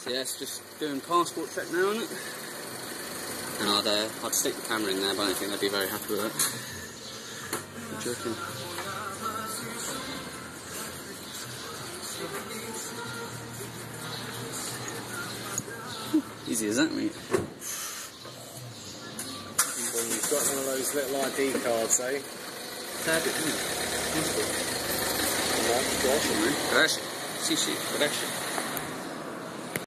So yes, just doing passport check now, isn't it? And I'd stick the camera in there, but I don't think they'd be very happy with that. I'm joking. Easy as that, mate. When you've got one of those little ID cards, eh? Tag it, isn't it? No, Gracias. Sushi. Gracias.